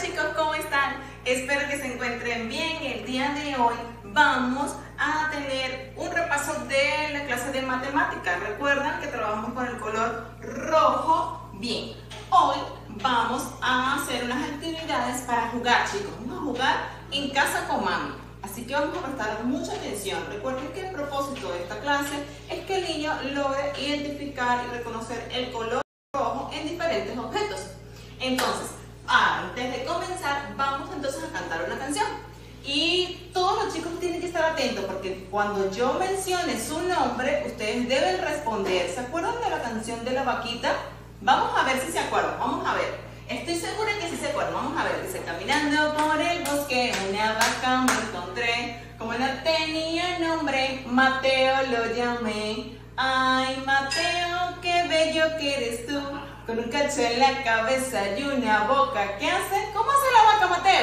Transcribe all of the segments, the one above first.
chicos, ¿cómo están? Espero que se encuentren bien. El día de hoy vamos a tener un repaso de la clase de matemáticas. Recuerdan que trabajamos con el color rojo. Bien, hoy vamos a hacer unas actividades para jugar, chicos. Vamos a jugar en casa con mami. Así que vamos a prestar mucha atención. Recuerden que el propósito de esta clase es que el niño logre identificar y reconocer el color rojo en diferentes objetos. Entonces, antes de comenzar, vamos entonces a cantar una canción. Y todos los chicos tienen que estar atentos porque cuando yo mencione su nombre, ustedes deben responder. ¿Se acuerdan de la canción de la vaquita? Vamos a ver si se acuerdan. Vamos a ver. Estoy segura que sí se acuerdan. Vamos a ver. Dice: caminando por el bosque, una vaca me encontré. Como no tenía nombre, Mateo lo llamé. Ay, Mateo, qué bello que eres tú. Con un cacho en la cabeza y una boca. ¿Qué hace? ¿Cómo hace la vaca, Mateo?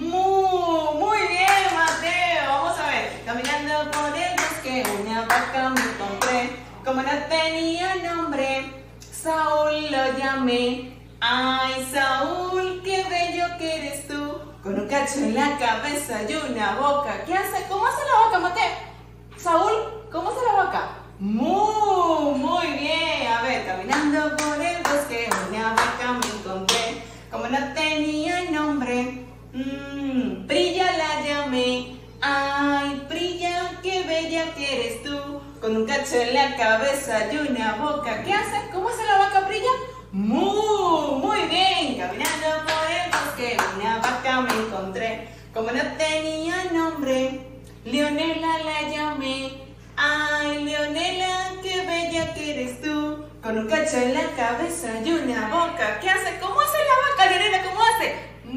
Muy bien, Mateo. Vamos a ver. Caminando por el bosque, una vaca me encontré. Como no tenía nombre, Saúl lo llamé. Ay, Saúl, qué bello que eres tú. Con un cacho en la cabeza y una boca. ¿Qué hace? ¿Cómo hace la vaca, Mateo? Saúl, ¿cómo hace la vaca? Muy bien. A ver, caminando por el bosque, una vaca me encontré. Como no tenía nombre, Prilla la llamé. Ay, Prilla, qué bella que eres tú. Con un cacho en la cabeza y una boca. ¿Qué hace? ¿Cómo hace la vaca, Prilla? Muy bien. Caminando por el bosque, una vaca me encontré. Como no tenía nombre, Leonela la llamé. Ay, Leonela, qué bella que eres tú. Con un cacho en la cabeza y una boca. ¿Qué hace? ¿Cómo hace la vaca, Leonela? ¿Cómo hace?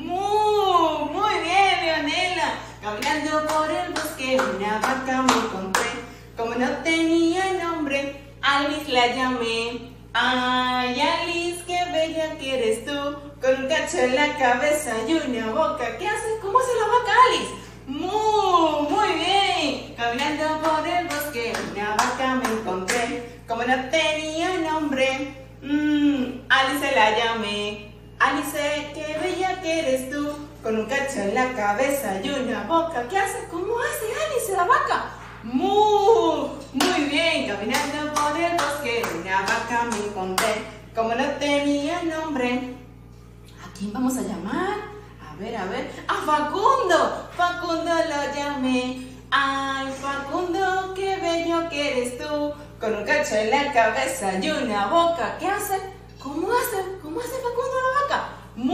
Muy bien, Leonela. Caminando por el bosque, una vaca me encontré. Como no tenía nombre, Alice la llamé. Ay, Alice, qué bella que eres tú. Con un cacho en la cabeza y una boca. ¿Qué hace? ¿Cómo hace la vaca, Alice? Muy bien. Caminando por el bosque, una vaca me encontré. Como no tenía nombre, Alice la llamé. Alice, qué bella que eres tú. Con un cacho en la cabeza y una boca. ¿Qué hace? ¿Cómo hace Alice la vaca? Muy bien. Caminando por el bosque, una vaca me encontré. Como no tenía nombre, ¿a quién vamos a llamar? A ver, ¡a Facundo! Facundo lo llamé. Ay, Facundo, qué bello que eres tú. Con un cacho en la cabeza y una boca. ¿Qué hace? ¿Cómo hace Facundo la vaca?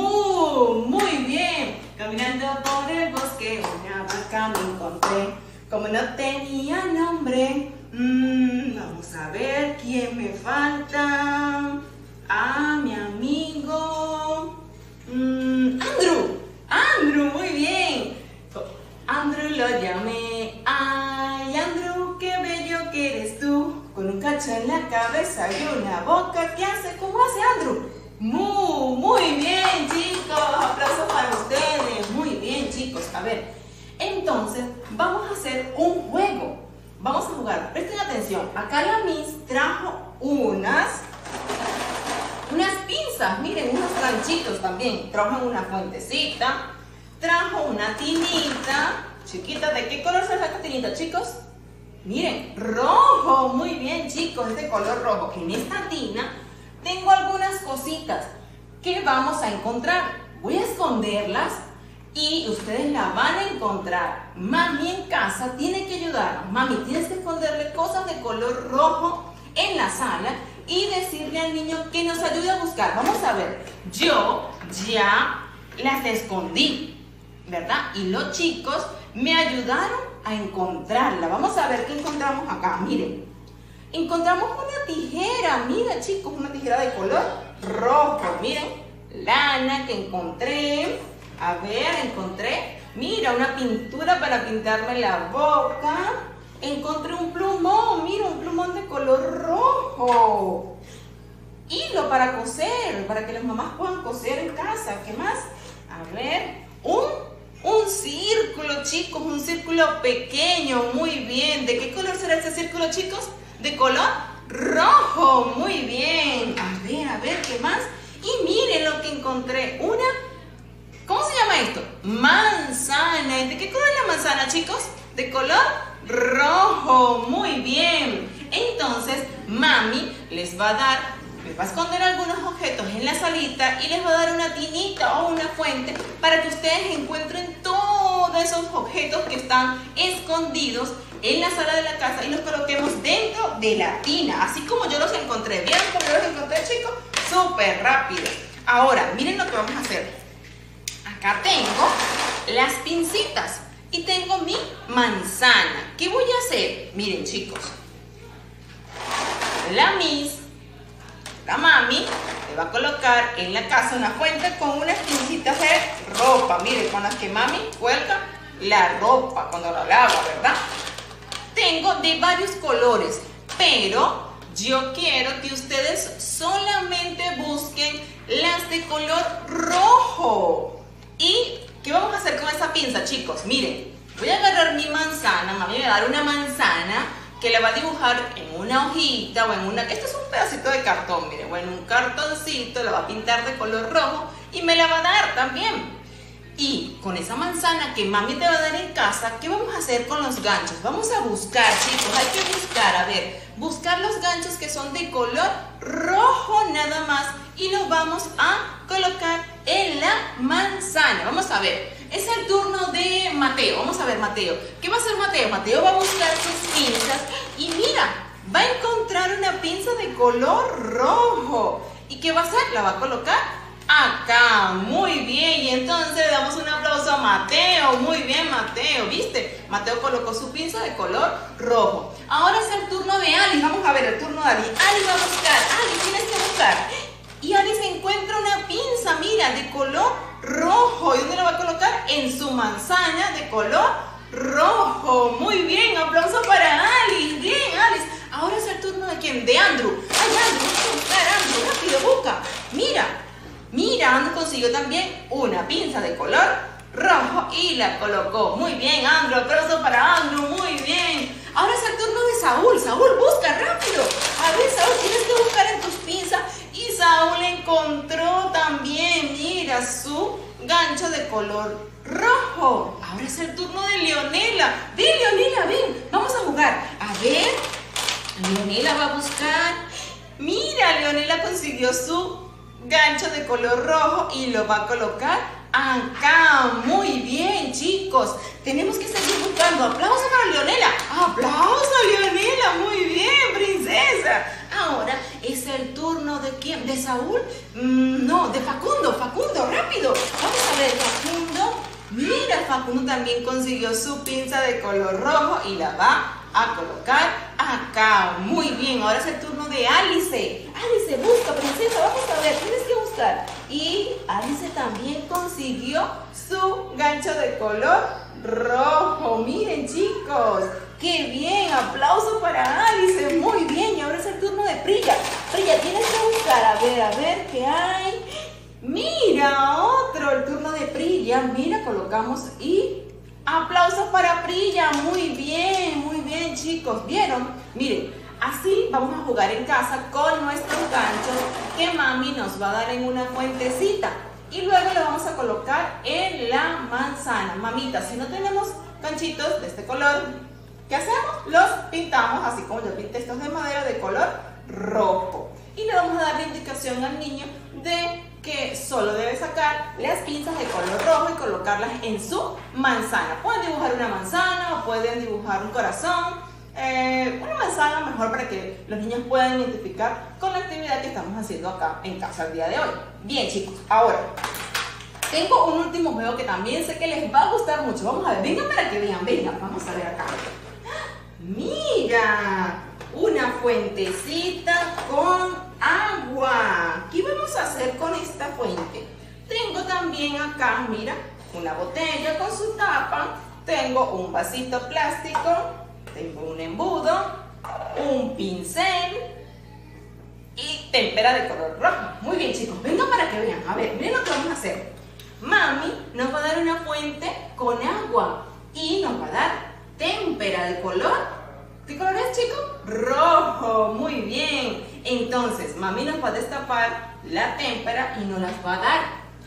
Muy bien. Caminando por el bosque, una vaca me encontré. Como no tenía nombre, vamos a ver quién me falta. Ah, mi amigo Andrew, muy bien. Andrew lo llamé. Ay, Andrew, qué bello que eres tú. Con un cacho en la cabeza y una boca. ¿Qué hace? ¿Cómo hace Andrew? Muy bien, chicos. Aplausos para ustedes. Muy bien, chicos. A ver, entonces vamos a hacer un juego. Vamos a jugar. Presten atención. Acá la Miss trajo unas pinzas, miren, unos ganchitos también. Trajo una fuentecita, trajo una tinita chiquita. ¿De qué color es esta tinita, chicos? Miren, rojo. Muy bien, chicos, es de color rojo. En esta tina tengo algunas cositas que vamos a encontrar. Voy a esconderlas y ustedes la van a encontrar. Mami en casa tiene que ayudarnos. Mami, tienes que esconderle cosas de color rojo en la sala y decirle al niño que nos ayude a buscar. Vamos a ver, yo ya las escondí, ¿verdad? Y los chicos me ayudaron a encontrarla. Vamos a ver qué encontramos acá. Miren, encontramos una tijera. Mira, chicos, una tijera de color rojo. Miren, lana que encontré. A ver, encontré, mira, una pintura para pintarme la boca. Encontré un plumón, mira, un plumón de color rojo. Hilo para coser, para que las mamás puedan coser en casa. ¿Qué más? A ver, un círculo, chicos, un círculo pequeño. Muy bien. ¿De qué color será ese círculo, chicos? De color rojo. Muy bien. A ver, ¿qué más? Y miren lo que encontré. ¿Cómo se llama manzana, chicos? De color rojo. Muy bien. Entonces, mami les va a esconder algunos objetos en la salita y les va a dar una tinita o una fuente para que ustedes encuentren todos esos objetos que están escondidos en la sala de la casa y los coloquemos dentro de la tina, así como yo los encontré. ¿Vieron cómo yo los encontré, chicos? Súper rápido. Ahora, miren lo que vamos a hacer. Acá tengo las pincitas y tengo mi manzana. ¿Qué voy a hacer? Miren, chicos, la mami le va a colocar en la casa una fuente con unas pincitas de ropa. Miren, con las que mami cuelga la ropa cuando la lava, ¿verdad? Tengo de varios colores, pero yo quiero que ustedes solamente busquen las de color rojo. ¿Y qué vamos a hacer con esa pinza, chicos? Miren, voy a agarrar mi manzana, mami me va a dar una manzana que la va a dibujar en una hojita o en una... Esto es un pedacito de cartón, miren, o en un cartoncito, la va a pintar de color rojo y me la va a dar también. Y con esa manzana que mami te va a dar en casa, ¿qué vamos a hacer con los ganchos? Vamos a buscar, chicos, hay que buscar, a ver, buscar los ganchos que son de color rojo nada más y los vamos a colocar en la manzana. Vamos a ver, es el turno de Mateo. Vamos a ver, Mateo, ¿qué va a hacer Mateo? Mateo va a buscar sus pinzas y mira, va a encontrar una pinza de color rojo. ¿Y qué va a hacer? La va a colocar acá. Muy bien, y entonces le damos un aplauso a Mateo. Muy bien, Mateo, ¿viste? Mateo colocó su pinza de color rojo. Ahora es el turno de Alice. Vamos a ver el turno de Alice. Alice va a buscar. Alice, tienes que buscar. Y Alice encuentra una pinza, mira, de color rojo. ¿Y dónde la va a colocar? En su manzana de color rojo. Muy bien, aplauso para Alice. Bien, Alice. Ahora es el turno de ¿quién? De Andrew. Ay, Andrew, vamos a buscar, Andrew, rápido, busca. Mira, Andrew consiguió también una pinza de color rojo y la colocó. Muy bien, Andrew, aplauso para Andrew, muy bien. Ahora es el turno de Saúl. Saúl, busca rápido. A ver, Saúl, tienes que buscar en tus pinzas. Y Saúl encontró también, mira, su gancho de color rojo. Ahora es el turno de Leonela. Ven, Leonela, ven, vamos a jugar. A ver, Leonela va a buscar. Mira, Leonela consiguió su gancho de color rojo y lo va a colocar acá. Muy bien, chicos, tenemos que seguir buscando. Aplausos para Leonela. Aplausos, Leonela, muy bien, princesa. Ahora es el turno de ¿quién? ¿De Saúl? No, de Facundo. Facundo, rápido. Vamos a ver, Facundo. Mira, Facundo también consiguió su pinza de color rojo y la va a colocar acá. Muy bien, ahora es el turno de Alice. Alice, busca, princesa, vamos a ver, tienes que buscar. Y Alice también consiguió su gancho de color rojo. Miren, chicos, qué bien, aplauso para Alice. Muy bien, y ahora es el turno de Prilla. Prilla, tienes que buscar, a ver qué hay. Mira, otro, el turno de Prilla. Mira, colocamos y aplausos para Prilla. Muy bien, chicos. ¿Vieron? Miren, así vamos a jugar en casa con nuestros ganchos que mami nos va a dar en una fuentecita. Y luego le vamos a colocar en la manzana. Mamita, si no tenemos ganchitos de este color, ¿qué hacemos? Los pintamos, así como yo pinté estos de madera de color rojo. Y le vamos a dar la indicación al niño de que solo debe sacar las pinzas de color rojo y colocarlas en su manzana. Pueden dibujar una manzana o pueden dibujar un corazón. Una manzana mejor para que los niños puedan identificar con la actividad que estamos haciendo acá en casa el día de hoy. Bien, chicos, ahora tengo un último juego que también sé que les va a gustar mucho. Vamos a ver, vengan para que vean, vengan, vamos a ver acá. Mira, una fuentecita con agua. ¿Qué vamos a hacer con esta fuente? Tengo también acá, mira, una botella con su tapa. Tengo un vasito plástico. Tengo un embudo, un pincel y témpera de color rojo. Muy bien, chicos, vengan para que vean. A ver, miren lo que vamos a hacer. Mami nos va a dar una fuente con agua y nos va a dar témpera de color. ¿Qué color es, chicos? Rojo. Muy bien. Entonces, mami nos va a destapar la témpera y nos las va a dar. Y nosotros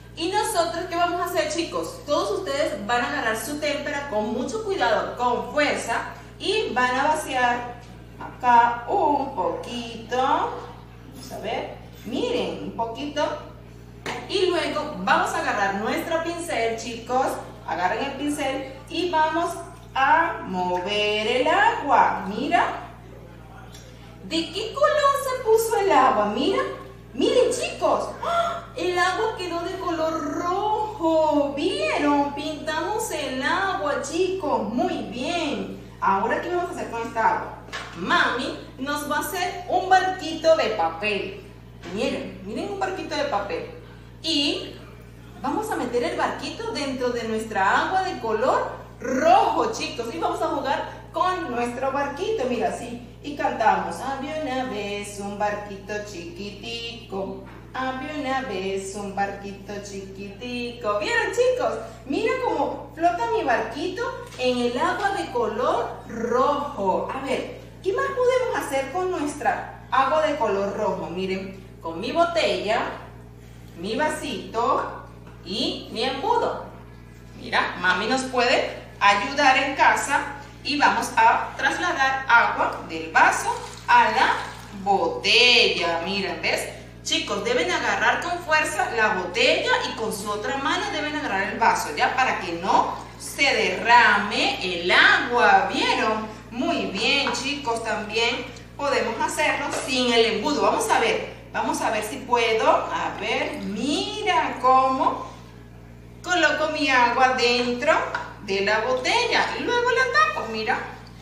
nosotros, ¿qué vamos a hacer, chicos? Todos ustedes van a agarrar su témpera con mucho cuidado, con fuerza, y van a vaciar acá un poquito. Vamos a ver, miren, un poquito. Y luego vamos a agarrar nuestro pincel, chicos. Agarren el pincel y vamos a mover el agua. Mira. ¿De qué color se puso el agua? Mira. Miren, chicos. ¡Ah! El agua quedó de color rojo. ¿Vieron? Pintamos el agua, chicos. Muy bien. Ahora, ¿qué vamos a hacer con esta agua? Mami nos va a hacer un barquito de papel. Miren, miren un barquito de papel. Y vamos a meter el barquito dentro de nuestra agua de color rojo, chicos. Y vamos a jugar con nuestro barquito, mira, así. Y cantamos: había una vez un barquito chiquitico. Había una vez un barquito chiquitico. ¿Vieron, chicos? Mira cómo flota mi barquito en el agua de color rojo. A ver, ¿qué más podemos hacer con nuestra agua de color rojo? Miren, con mi botella, mi vasito y mi embudo. Mira, mami nos puede ayudar en casa y vamos a trasladar agua del vaso a la botella. Miren, ¿ves? Chicos, deben agarrar con fuerza la botella y con su otra mano deben agarrar el vaso, ¿ya? Para que no se derrame el agua, ¿vieron? Muy bien, chicos, también podemos hacerlo sin el embudo. Vamos a ver si puedo. A ver, mira cómo coloco mi agua dentro de la botella y luego la tapo, mira.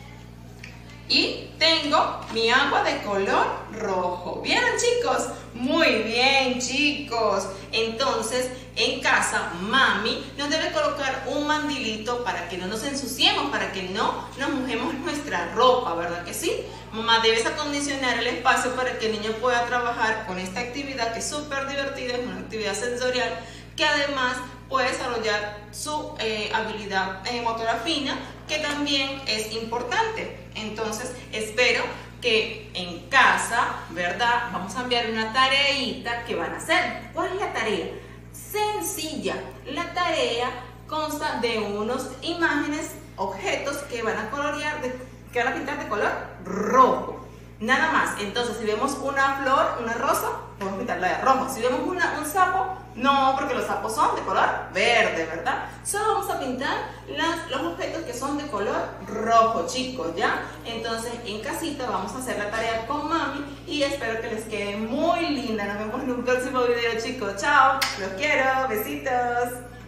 Y tengo mi agua de color rojo. ¿Vieron, chicos? Muy bien, chicos. Entonces, en casa, mami nos debe colocar un mandilito para que no nos ensuciemos, para que no nos mojemos nuestra ropa, ¿verdad que sí? Mamá, debes acondicionar el espacio para que el niño pueda trabajar con esta actividad que es súper divertida, es una actividad sensorial que además puede desarrollar su habilidad motora fina, que también es importante. Entonces, espero que en casa, ¿verdad? Vamos a enviar una tareita que van a hacer. ¿Cuál es la tarea? Sencilla. La tarea consta de unas imágenes, objetos que van a colorear, que van a pintar de color rojo. Nada más. Entonces, si vemos una flor, una rosa, podemos pintarla de rojo. Si vemos un sapo, no, porque los sapos son de color verde, ¿verdad? Solo vamos a pintar los objetos que son de color rojo, chicos, ¿ya? Entonces, en casita vamos a hacer la tarea con mami y espero que les quede muy linda. Nos vemos en un próximo video, chicos. Chao, los quiero, besitos.